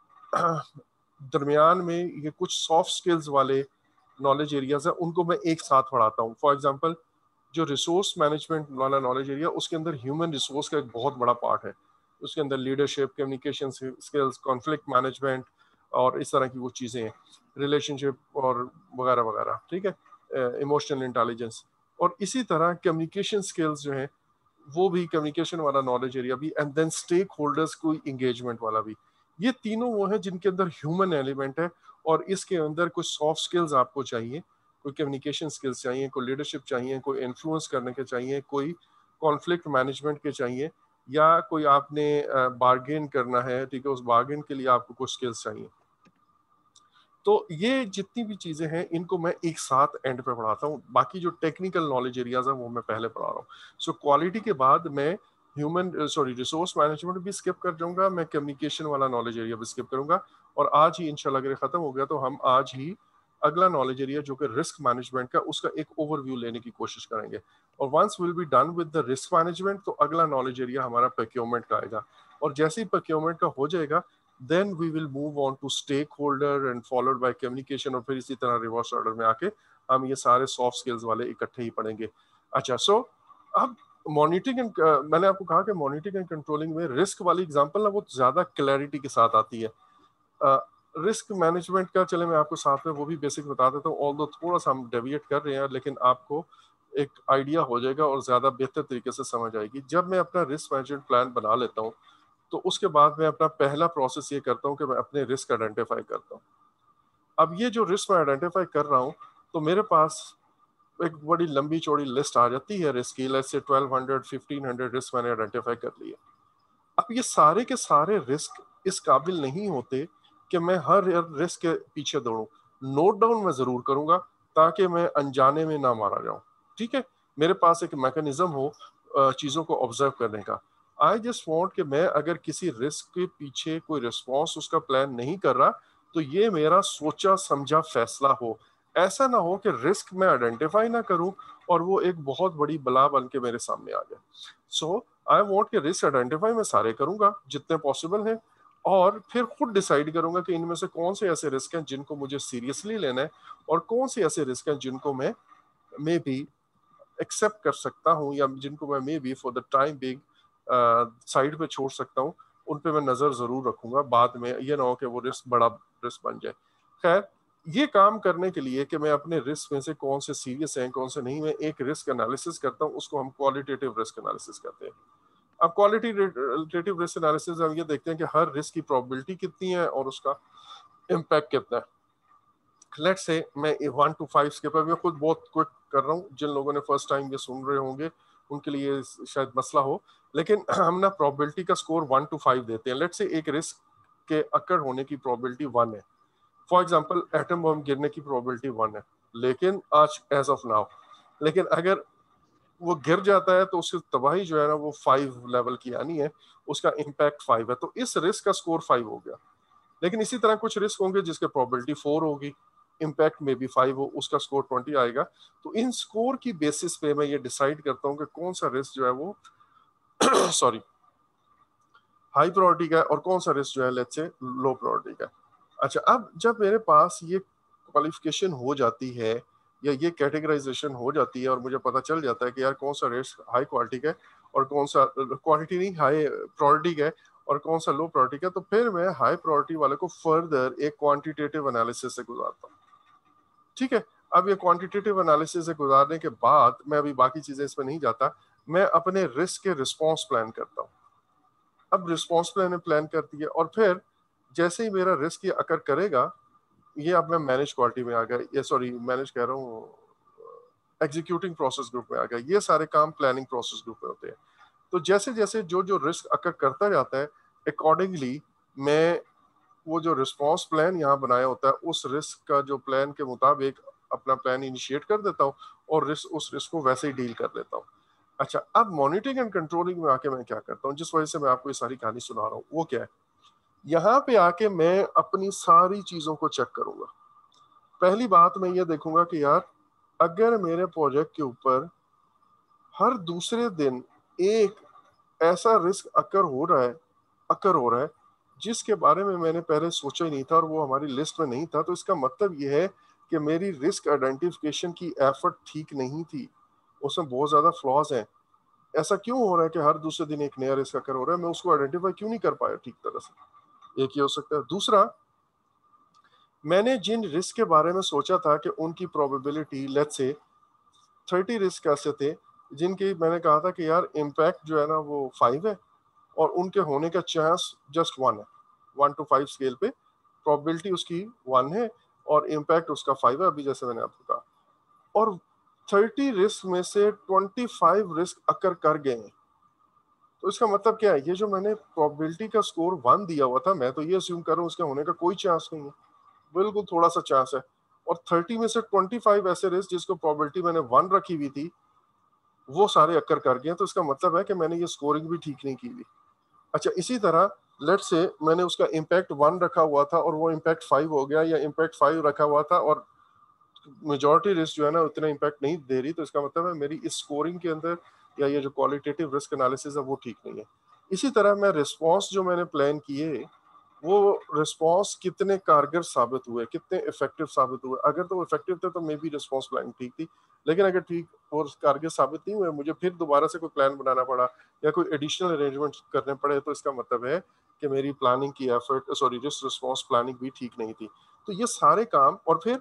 दरमियान में ये कुछ सॉफ्ट स्किल्स वाले नॉलेज एरियाज है, उनको मैं एक साथ पढ़ाता हूँ। फॉर एग्जांपल जो रिसोर्स मैनेजमेंट वाला नॉलेज एरिया, उसके अंदर ह्यूमन रिसोर्स का एक बहुत बड़ा पार्ट है। उसके अंदर leadership, communication skills, conflict management और इस तरह की वो चीज़ें हैं, रिलेशनशिप और वगैरह वगैरह, ठीक है, इमोशनल इंटेलिजेंस। और इसी तरह कम्युनिकेशन स्किल्स जो है वो भी कम्युनिकेशन वाला नॉलेज एरिया भी, एंड देन स्टेक होल्डर्स को एंगेजमेंट वाला भी। ये तीनों वो है जिनके अंदर ह्यूमन एलिमेंट है, और इसके अंदर कुछ सॉफ्ट स्किल्स आपको चाहिए, कोई कम्युनिकेशन स्किल्स चाहिए, कोई लीडरशिप चाहिए, कोई इन्फ्लुएंस करने के चाहिए, कोई कॉन्फ्लिक्ट मैनेजमेंट के चाहिए, या कोई आपने बार्गेन करना है, ठीक है, उस बार्गेन के लिए आपको कुछ स्किल्स चाहिए। तो ये जितनी भी चीजें हैं इनको मैं एक साथ एंड पे पढ़ाता हूँ। बाकी जो टेक्निकल नॉलेज एरियाज है वो मैं पहले पढ़ा रहा हूँ। सो क्वालिटी के बाद मैं ह्यूमन सॉरी रिसोर्स मैनेजमेंट भी स्किप कर जाऊंगा, मैं कम्युनिकेशन वाला नॉलेज एरिया भी स्किप करूंगा, और आज ही इंशाल्लाह अगर खत्म हो गया तो हम आज ही अगला नॉलेज एरिया जो कि रिस्क मैनेजमेंट का, उसका एक ओवरव्यू लेने की कोशिश करेंगे। और once will be done with the risk management, तो अगला नॉलेज एरिया हमारा प्रोक्योरमेंट का आएगा, और जैसे ही प्रोक्योरमेंट का हो जाएगा then we will move on to stakeholder and followed by communication, और फिर इसी तरह रिवर्स ऑर्डर में आके हम ये सारे सॉफ्ट स्किल्स वाले इकट्ठे ही पढ़ेंगे। अच्छा, सो अब मॉनिटरिंग एंड मैंने आपको कहा कि मॉनिटरिंग एंड कंट्रोलिंग में रिस्क वाली एग्जांपल ना वो ज्यादा क्लैरिटी के साथ आती है। रिस्क uh, मैनेजमेंट का चले मैं आपको साथ में वो भी बेसिक बता देता हूँ, ऑल्दो थोड़ा सा हम डेविएट कर रहे हैं, लेकिन आपको एक आइडिया हो जाएगा और ज्यादा बेहतर तरीके से समझ आएगी। जब मैं अपना रिस्क मैनेजमेंट प्लान बना लेता हूँ तो उसके बाद मैं अपना पहला प्रोसेस ये करता हूँ कि मैं अपने रिस्क आइडेंटिफाई करता हूँ। अब ये जो रिस्क मैं आइडेंटिफाई कर रहा हूँ, तो मेरे पास एक बड़ी लंबी चौड़ी लिस्ट आ जाती है रिस्क की, let's say twelve hundred fifteen hundred risk मैंने आइडेंटिफाई कर लिए। अब ये सारे के सारे रिस्क इस काबिल नहीं होते कि मैं हर रिस्क के पीछे दौड़ूं। नोट डाउन मैं जरूर करूंगा ताकि मैं अनजाने में ना मारा जाऊं, ठीक है, मेरे पास एक मैकेनिज्म हो चीजों को ऑब्जर्व करने का। आई जस्ट वांट कि मैं अगर किसी रिस्क के पीछे कोई रिस्पॉन्स उसका प्लान नहीं कर रहा, तो ये मेरा सोचा समझा फैसला हो। ऐसा ना हो कि रिस्क मैं आइडेंटिफाई ना करूं और वो एक बहुत बड़ी बला बन के मेरे सामने आ जाए। सो आई वांट के रिस्क आइडेंटिफाई मैं सारे करूंगा जितने पॉसिबल हैं, और फिर खुद डिसाइड करूंगा कि इनमें से कौन से ऐसे रिस्क हैं जिनको मुझे सीरियसली लेना है, और कौन से ऐसे रिस्क हैं जिनको मैं मे बी एक्सेप्ट कर सकता हूँ, या जिनको मैं maybe for the time big side पे छोड़ सकता हूँ। उन पे मैं नजर जरूर रखूंगा, बाद में ये ना हो कि वो रिस्क बड़ा रिस्क बन जाए। खैर, ये काम करने के लिए कि मैं अपने रिस्क में से कौन से सीरियस हैं कौन से नहीं, मैं एक रिस्क एनालिसिस करता हूँ, उसको हम क्वालिटेटिव रिस्क एनालिसिस कहते हैं। अब क्वालिटेटिव रिस्क एनालिसिस हम ये देखते हैं कि हर रिस्क की प्रोबेबिलिटी कितनी है और उसका इम्पैक्ट कितना है। लेट्स से मैं वन टू फाइव स्किप, मैं खुद बहुत क्विक कर रहा हूँ, जिन लोगों ने फर्स्ट टाइम ये सुन रहे होंगे उनके लिए शायद मसला हो, लेकिन हम ना प्रोबेबिलिटी का स्कोर वन टू फाइव देते हैं। लेट्स से एक रिस्क के अकर होने की प्रोबेबिलिटी वन है, फॉर एग्जांपल एटम बम गिरने की प्रोबेबिलिटी वन है, लेकिन आज एज ऑफ नाउ, लेकिन अगर वो गिर जाता है तो उसकी तबाही जो है ना वो फाइव लेवल की आनी है, उसका इम्पैक्ट फाइव है, तो इस रिस्क का स्कोर फाइव हो गया। लेकिन इसी तरह कुछ रिस्क होंगे जिसके प्रोबेबिलिटी फोर होगी, इम्पैक्ट में भी फाइव हो, उसका स्कोर ट्वेंटी आएगा। तो इन स्कोर की बेसिस पे मैं ये डिसाइड करता हूँ कि कौन सा रिस्क जो है वो सॉरी हाई प्रायोरिटी का है और कौन सा रिस्क जो है लेट्स से लो प्रायोरिटी का है। अच्छा, अब जब मेरे पास ये क्वालिफिकेशन हो जाती है या ये कैटेगराइजेशन हो जाती है और मुझे पता चल जाता है कि यार कौन सा रिस्क हाई क्वालिटी का है और कौन सा क्वालिटी नहीं हाई प्रायोरिटी का है और कौन सा लो प्रायोरिटी का, तो फिर मैं हाई प्रायोरिटी वाले को फर्दर एक क्वांटिटेटिव एनालिसिस से गुजारता हूँ। ठीक है, अब ये क्वांटिटेटिव एनालिसिस से गुजारने के बाद मैं अभी बाकी चीजें इसमें नहीं जाता, मैं अपने रिस्क के रिस्पॉन्स प्लान करता हूँ। अब रिस्पॉन्स प्लान प्लान करती है और फिर जैसे ही मेरा रिस्क ये अकर करेगा, ये अब मैं मैनेज क्वालिटी में आ गया, ये सॉरी मैनेज कह रहा हूँ एग्जीक्यूटिंग प्रोसेस ग्रुप में आ गया, ये सारे काम प्लानिंग प्रोसेस ग्रुप में होते हैं। तो जैसे जैसे जो जो रिस्क अकर करता जाता है अकॉर्डिंगली मैं वो जो रिस्पॉन्स प्लान यहाँ बनाया होता है उस रिस्क का जो प्लान के मुताबिक अपना प्लान इनिशिएट कर देता हूँ और रिस्क उस रिस्क को वैसे ही डील कर लेता हूँ। अच्छा, अब मॉनिटरिंग एंड कंट्रोलिंग में आके मैं क्या करता हूँ, जिस वजह से मैं आपको ये सारी कहानी सुना रहा हूँ, वो क्या है, यहाँ पे आके मैं अपनी सारी चीजों को चेक करूंगा। पहली बात मैं ये देखूंगा कि यार अगर मेरे प्रोजेक्ट के ऊपर हर दूसरे दिन एक ऐसा रिस्क अकर हो रहा है अकर हो रहा है जिसके बारे में मैंने पहले सोचा ही नहीं था और वो हमारी लिस्ट में नहीं था, तो इसका मतलब ये है कि मेरी रिस्क आइडेंटिफिकेशन की एफर्ट ठीक नहीं थी, उसमें बहुत ज्यादा फ्लॉज हैं। ऐसा क्यों हो रहा है कि हर दूसरे दिन एक नया रिस्क अकर हो रहा है, मैं उसको आइडेंटिफाई क्यों नहीं कर पाया ठीक तरह से, एक ये हो सकता है। दूसरा, मैंने जिन रिस्क के बारे में सोचा था कि उनकी probability let's say thirty risk ऐसे थे जिनकी मैंने कहा था कि यार इम्पैक्ट जो है ना वो फाइव है और उनके होने का चांस जस्ट वन है, वन टू फाइव स्केल पे प्रोबेबिलिटी उसकी वन है और इम्पैक्ट उसका फाइव है, अभी जैसे मैंने आपको कहा। और थर्टी रिस्क में से ट्वेंटी फाइव रिस्क अकर कर गए हैं, तो इसका मतलब क्या है, ये जो मैंने प्रोबेबिलिटी का स्कोर वन दिया हुआ था, मैं तो ये अज्यूम कर रहा हूँ उसके होने का कोई चांस नहीं है, बिल्कुल थोड़ा सा चांस है। और थर्टी में से ट्वेंटी फाइव ऐसे रिस्क जिसको प्रोबेबिलिटी मैंने वन रखी हुई थी वो सारे अकर कर गए, तो इसका मतलब है कि मैंने ये स्कोरिंग भी ठीक नहीं की हुई। अच्छा, इसी तरह लेट से मैंने उसका इम्पैक्ट वन रखा हुआ था और वो इम्पैक्ट फाइव हो गया, या इम्पैक्ट फाइव रखा हुआ था और मेजॉरिटी रिस्क जो है ना उतना इम्पैक्ट नहीं दे रही, तो इसका मतलब है मेरी इस स्कोरिंग के अंदर या ये जो क्वालिटेटिव रिस्क एनालिसिस है वो ठीक नहीं है। इसी तरह मैं रिस्पॉन्स जो मैंने प्लान किए वो रिस्पॉन्स कितने कारगर साबित हुए, कितने इफेक्टिव साबित हुए, अगर तो इफेक्टिव थे तो मे बी रिस्पॉन्स प्लान ठीक थी, लेकिन अगर ठीक और कारगर साबित नहीं हुए, मुझे फिर दोबारा से कोई प्लान बनाना पड़ा या कोई एडिशनल अरेंजमेंट करने पड़े, तो इसका मतलब है कि मेरी प्लानिंग की effort sorry risk response planning भी ठीक नहीं थी। तो ये सारे काम, और फिर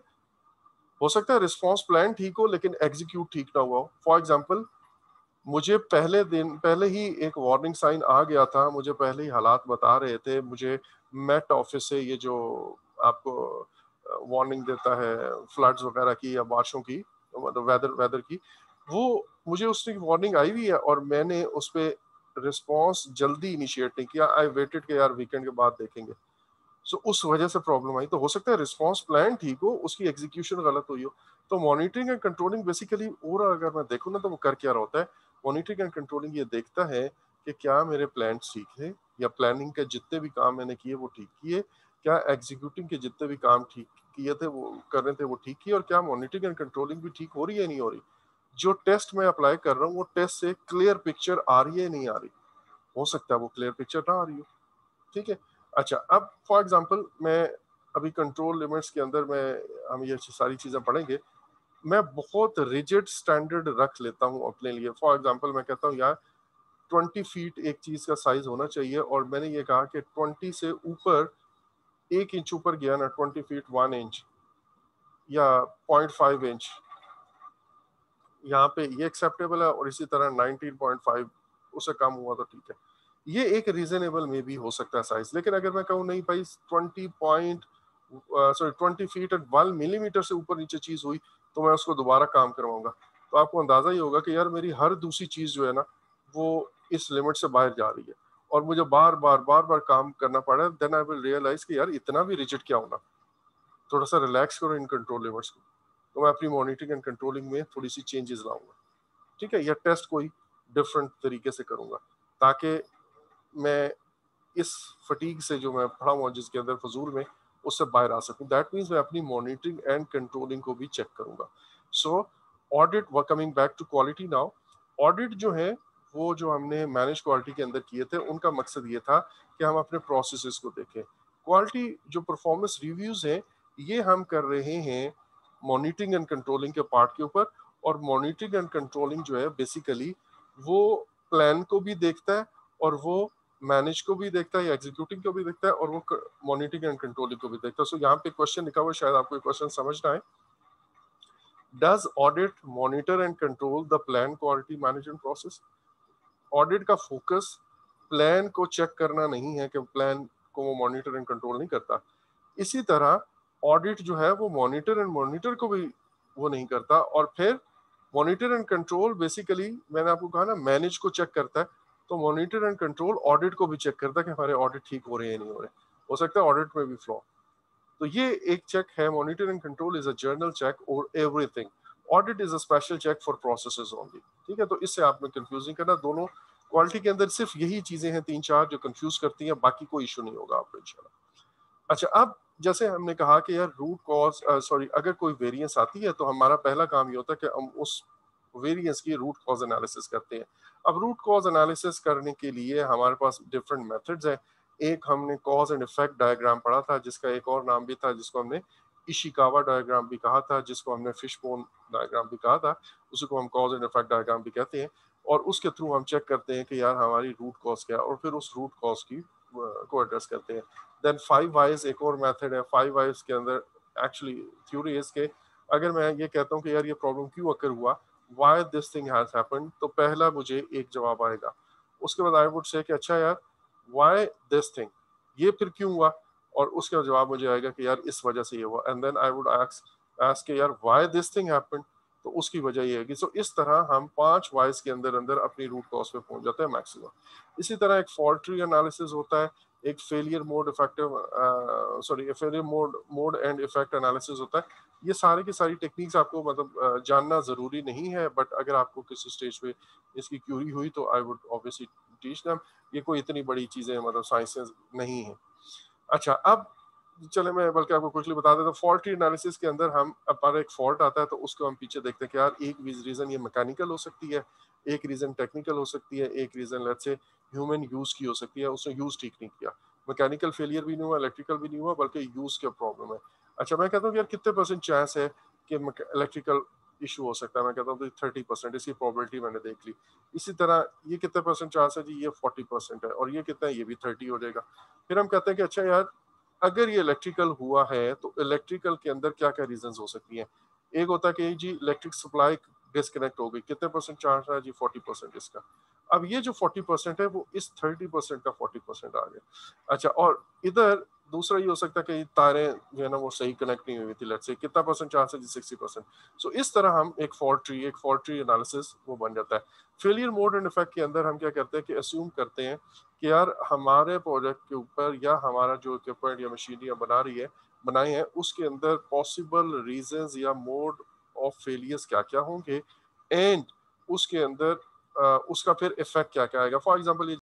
हो सकता है रिस्पॉन्स प्लान ठीक हो लेकिन एग्जीक्यूट ठीक ना हुआ हो। फॉर एग्जाम्पल, मुझे पहले दिन पहले ही एक वार्निंग साइन आ गया था, मुझे पहले ही हालात बता रहे थे, मुझे मेट ऑफिस से ये जो आपको वार्निंग देता है फ्लड्स वगैरह की या बारिशों की, मतलब वेदर वेदर की, वो मुझे उसकी वार्निंग आई हुई है और मैंने उस पर रिस्पॉन्स जल्दी इनिशिएट नहीं किया। आई वेटेड के यार वीकेंड के बाद देखेंगे, सो उस वजह से प्रॉब्लम आई। तो हो सकता है रिस्पॉन्स प्लान ठीक हो, उसकी एग्जीक्यूशन गलत हुई हो। तो मॉनिटरिंग एंड कंट्रोलिंग बेसिकली, और अगर मैं देखूँ ना तो वो कर क्या रहा होता है, मॉनिटरिंग एंड कंट्रोलिंग ये देखता है कि क्या मेरे प्लान ठीक है, या प्लानिंग के जितने भी काम मैंने किए वो ठीक किए, क्या एग्जीक्यूटिंग के जितने भी काम ठीक किए थे वो कर रहे थे वो ठीक किए, और क्या मॉनिटरिंग एंड कंट्रोलिंग भी ठीक हो रही है नहीं हो रही। जो टेस्ट मैं अप्लाई कर रहा हूँ वो टेस्ट से क्लियर पिक्चर आ रही है नहीं आ रही, हो सकता है वो क्लियर पिक्चर ना आ रही हो। ठीक है। अच्छा, अब फॉर एग्जांपल मैं अभी कंट्रोल लिमिट्स के अंदर मैं हम ये सारी चीजें पढ़ेंगे, मैं बहुत रिजिड स्टैंडर्ड रख लेता हूँ अपने लिए। फॉर एग्जांपल मैं कहता हूँ यार ट्वेंटी फीट एक चीज का साइज होना चाहिए, और मैंने ये कहा कि ट्वेंटी से ऊपर एक इंच ऊपर गया ना, ट्वेंटी फीट वन इंच या पॉइंट फाइव इंच, यहाँ पे ये एक्सेप्टेबल है, और इसी तरह नाइनटीन पॉइंट फाइव उससे कम हुआ तो ठीक है, ये एक रीजनेबल में भी हो सकता है साइज। लेकिन अगर मैं कहूँ नहीं भाई twenty point sorry twenty feet and one millimetre से ऊपर नीचे चीज हुई तो मैं उसको दोबारा काम करवाऊंगा। तो आपको अंदाजा ही होगा कि यार मेरी हर दूसरी चीज जो है ना वो इस लिमिट से बाहर जा रही है, और मुझे बार बार बार बार काम करना पड़ा। देन आई विल रियलाइज कि यार इतना भी रिजिड क्या होना, थोड़ा सा रिलैक्स करो इन कंट्रोल लिमिट्स को। तो मैं अपनी मॉनिटरिंग एंड कंट्रोलिंग में थोड़ी सी चेंजेस लाऊंगा, ठीक है, या टेस्ट कोई डिफरेंट तरीके से करूंगा, ताकि मैं इस फटीग से जो मैं पढ़ा हुआ जिसके अंदर फजूल में, उससे बाहर आ सकूं। दैट मीन्स मैं अपनी मॉनिटरिंग एंड कंट्रोलिंग को भी चेक करूंगा। So audit, coming back to quality now, audit जो है वो जो हमने मैनेज क्वालिटी के अंदर किए थे उनका मकसद ये था कि हम अपने प्रोसेसेस को देखें। क्वालिटी जो परफॉर्मेंस रिव्यूज है ये हम कर रहे हैं मॉनिटरिंग एंड कंट्रोलिंग के पार्ट के ऊपर, और मॉनिटरिंग एंड कंट्रोलिंग जो है बेसिकली वो प्लान को भी देखता है और वो मैनेज को भी देखता है, एग्जीक्यूटिंग को भी देखता है, और वो मॉनिटरिंग एंड कंट्रोलिंग को भी देखता है। सो so, यहाँ पे क्वेश्चन लिखा हुआ है, शायद आपको क्वेश्चन समझना है। Does audit monitor and control the plan quality management process? Audit का फोकस प्लान को चेक करना नहीं है कि प्लान को वो मॉनिटर एंड कंट्रोल नहीं करता। इसी तरह ऑडिट जो है वो मॉनिटर एंड मॉनिटर को भी वो नहीं करता, और फिर मॉनिटर एंड कंट्रोल बेसिकली मैंने आपको कहा ना मैनेज को चेक करता है, तो मॉनिटर एंड कंट्रोल ऑडिट को भी चेक करता है कि हमारे ऑडिट ठीक हो रहे हैं नहीं हो रहे, हो सकता है ऑडिट में भी फ्लॉ। तो ये एक चेक है, monitor and control is a general check और everything, audit is a special check for processes only, ठीक है। तो इससे आपने कंफ्यूजिंग करना, दोनों क्वालिटी के अंदर सिर्फ यही चीजें हैं तीन चार जो कंफ्यूज करती हैं, बाकी कोई इशू नहीं होगा आपको इंशाल्लाह। अच्छा, अब जैसे हमने कहा कि यार रूट कॉज सॉरी अगर कोई वेरिएंस आती है तो हमारा पहला काम ये होता है कि हम उस वेरिएंस की रूट कॉज एनालिसिस करते हैं। अब रूट कॉज एनालिसिस करने के लिए हमारे पास डिफरेंट मेथड्स हैं। एक हमने कॉज एंड इफेक्ट डायग्राम पढ़ा था, जिसका एक और नाम भी था जिसको हमने इशिकावा डायग्राम भी कहा था, जिसको हमने फिशबोन डायग्राम भी कहा था, उसी को हम कॉज एंड इफेक्ट डायग्राम भी कहते हैं। और उसके थ्रू हम चेक करते हैं कि यार हमारी रूट कॉज क्या है, और फिर उस रूट कॉज की को एड्रेस करते हैं। देन फाइव वाइज एक और मेथड है। फाइव वाइज के अंदर एक्चुअली थ्योरी है इसके, अगर मैं ये कहता हूँ कि यार ये प्रॉब्लम क्यों अकर हुआ, why this thing has happened, तो पहला मुझे एक जवाब आएगा। उसके बाद आई वुड से कि अच्छा यार व्हाई दिस थिंग, ये फिर क्यों हुआ, और उसका जवाब मुझे आएगा कि यार इस वजह से ये हुआ। And then I would ask ask के यार व्हाई दिस थिंग हैपेंड, तो उसकी वजह ये है। सो इस तरह हम पांच वाइज के अंदर अंदर अपनी रूट कॉज पे पहुंच जाते हैं मैक्सिमम। इसी तरह एक फॉल्ट ट्री एनालिसिस होता है, एक failure mode effective sorry failure mode mode and effect analysis होता है। ये सारी की सारी टेक्निक्स आपको मतलब uh, जानना जरूरी नहीं है, बट अगर आपको किसी स्टेज पे इसकी क्यूरी हुई तो I would obviously teach them. ये कोई इतनी बड़ी चीजें मतलब साइंसेस नहीं है। अच्छा, अब चले मैं बल्कि आपको क्विकली बता देता हूँ। फॉल्ट ट्री एनालिसिस के अंदर हम पर एक फॉल्ट आता है तो उसको हम पीछे देखते हैं कि यार एक रीजन ये मैकेनिकल हो सकती है, एक रीजन टेक्निकल हो सकती है, एक reason let's say human use की हो सकती है, उसने यूज ठीक नहीं किया। मैकेनिकल फेलियर भी नहीं हुआ, इलेक्ट्रिकल भी नहीं हुआ, बल्कि यूज का प्रॉब्लम है। अच्छा, मैं कहता हूँ यार कितने परसेंट चांस है कि इलेक्ट्रिकल इशू हो सकता है, मैं कहता हूँ थर्टी परसेंट, इसकी प्रोबेबिलिटी मैंने देख ली। इसी तरह ये कितने परसेंट चांस है जी, ये फोर्टी परसेंट है, और ये कितना है, ये भी थर्टी हो जाएगा। फिर हम कहते हैं कि अच्छा यार अगर ये इलेक्ट्रिकल हुआ है तो इलेक्ट्रिकल के अंदर क्या क्या रीजंस हो सकती हैं। एक होता है कि जी इलेक्ट्रिक सप्लाई डिस्कनेक्ट हो गई, कितने परसेंट चांस है जी, फोर्टी परसेंट इसका। अब ये जो फोर्टी परसेंट है वो इस थर्टी परसेंट का फोर्टी परसेंट आ गया। अच्छा, और इधर दूसरा ये हो सकता है कि तारें जो है ना वो सही कनेक्ट नहीं हुई थी, लेट्स से कितना परसेंट चांस है जी, सिक्सटी परसेंट। सो इस तरह हम एक फॉल्ट ट्री एक फॉल्ट ट्री एनालिसिस वो बन जाता है। फेलियर मोड एंड इफेक्ट के अंदर हम क्या करते हैं कि अस्यूम करते हैं कि यार हमारे प्रोजेक्ट के ऊपर या हमारा जो इक्विपमेंट या मशीनरी बना रही है बनाई है उसके अंदर पॉसिबल रीजंस या मोड ऑफ फेलियर्स क्या क्या होंगे, एंड उसके अंदर uh, उसका फिर इफेक्ट क्या क्या आएगा। For example